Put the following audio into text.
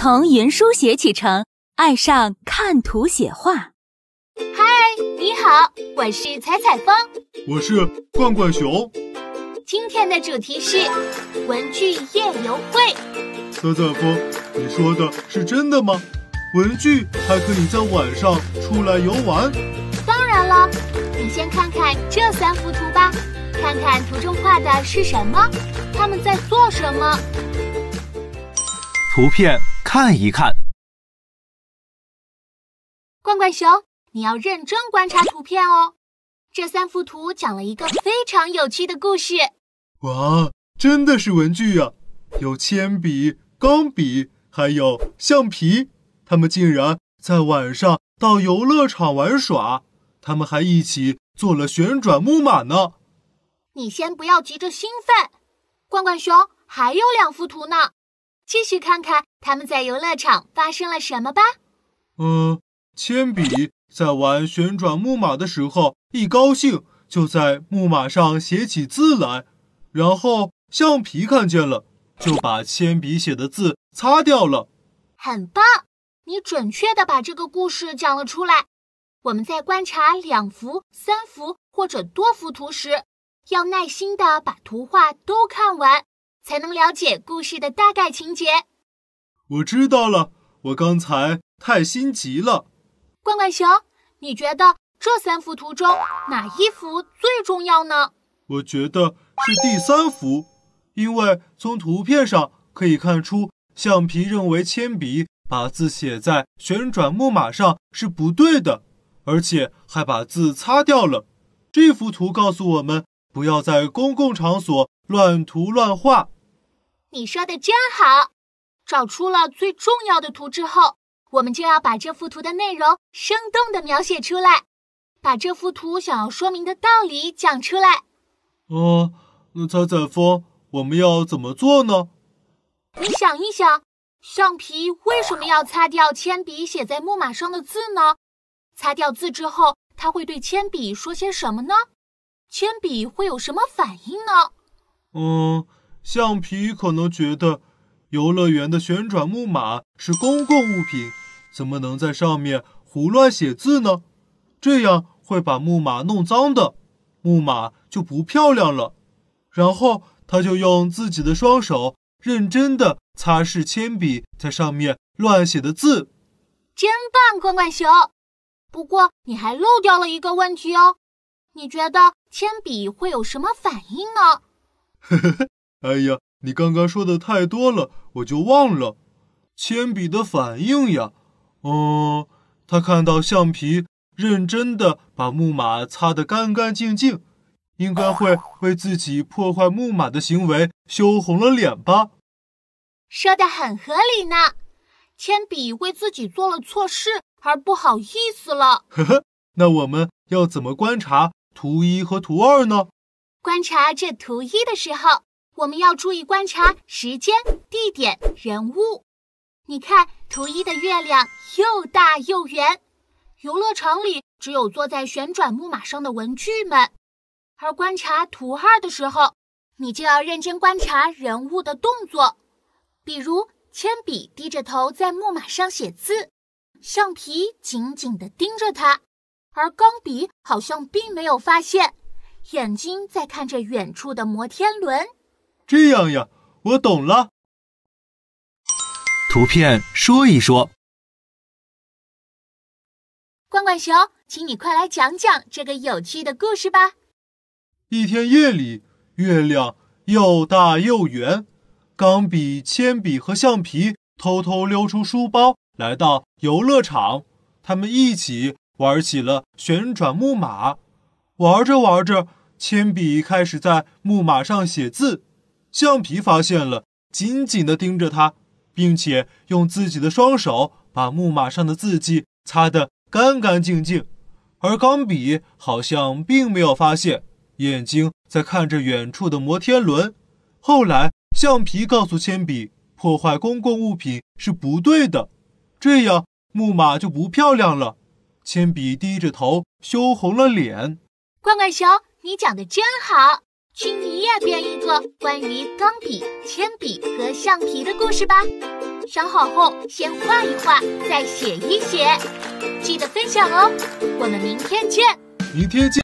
从云书写启程，爱上看图写画。 嗨，你好，我是彩彩风， 我是罐罐熊。 今天的主题是文具夜游会。 彩彩风，你说的是真的吗？文具还可以在晚上出来游玩？ 当然了，你先看看这3幅图吧，看看图中画的是什么，他们在做什么。 图片看一看。 罐罐熊，你要认真观察图片哦。这3幅图讲了一个非常有趣的故事。 哇，真的是文具呀！有铅笔、钢笔，还有橡皮。他们竟然在晚上到游乐场玩耍，他们还一起做了旋转木马呢。 你先不要急着兴奋，罐罐熊还有2幅图呢，继续看看他们在游乐场发生了什么吧。 铅笔在玩旋转木马的时候，一高兴就在木马上写起字来，然后橡皮看见了，就把铅笔写的字擦掉了。 很棒，你准确地把这个故事讲了出来。我们在观察2幅、3幅或者多幅图时，要耐心地把图画都看完，才能了解故事的大概情节。 我知道了，我刚才太心急了。 罐罐熊，你觉得这3幅图中哪一幅最重要呢？ 我觉得是第3幅，因为从图片上可以看出，橡皮认为铅笔把字写在旋转木马上是不对的，而且还把字擦掉了。这幅图告诉我们，不要在公共场所乱涂乱画。 你说的真好。找出了最重要的图之后，我们就要把这幅图的内容生动地描写出来，把这幅图想要说明的道理讲出来。 那彩彩风，我们要怎么做呢？ 你想一想，橡皮为什么要擦掉铅笔写在木马上的字呢？擦掉字之后，它会对铅笔说些什么呢？铅笔会有什么反应呢？ 橡皮可能觉得游乐园的旋转木马是公共物品，怎么能在上面胡乱写字呢？这样会把木马弄脏的，木马就不漂亮了。然后他就用自己的双手认真地擦拭铅笔在上面乱写的字。 真棒，罐罐熊！不过你还漏掉了一个问题哦，你觉得铅笔会有什么反应呢？ 哎呀，你刚刚说的太多了，我就忘了。铅笔的反应呀，他看到橡皮认真地把木马擦得干干净净，应该会为自己破坏木马的行为羞红了脸吧？ 说得很合理呢，铅笔为自己做了错事而不好意思了。 那我们要怎么观察图1和图2呢？ 观察这图1的时候，我们要注意观察时间、地点、人物。你看图1的月亮又大又圆，游乐场里只有坐在旋转木马上的文具们。而观察图2的时候，你就要认真观察人物的动作，比如铅笔低着头在木马上写字，橡皮紧紧地盯着它，而钢笔好像并没有发现，眼睛在看着远处的摩天轮。 这样呀，我懂了。 图片说一说。 罐罐熊，请你快来讲讲这个有趣的故事吧。 一天夜里，月亮又大又圆，钢笔、铅笔和橡皮偷偷溜出书包，来到游乐场。他们一起玩起了旋转木马。玩着玩着，铅笔开始在木马上写字，橡皮发现了，紧紧地盯着它，并且用自己的双手把木马上的字迹擦得干干净净。而钢笔好像并没有发现，眼睛在看着远处的摩天轮。后来橡皮告诉铅笔，破坏公共物品是不对的，这样木马就不漂亮了。铅笔低着头，羞红了脸。 罐罐熊，你讲得真好， 请你也编一个关于钢笔、铅笔和橡皮的故事吧。想好后，先画一画，再写一写，记得分享哦。我们明天见。 明天见。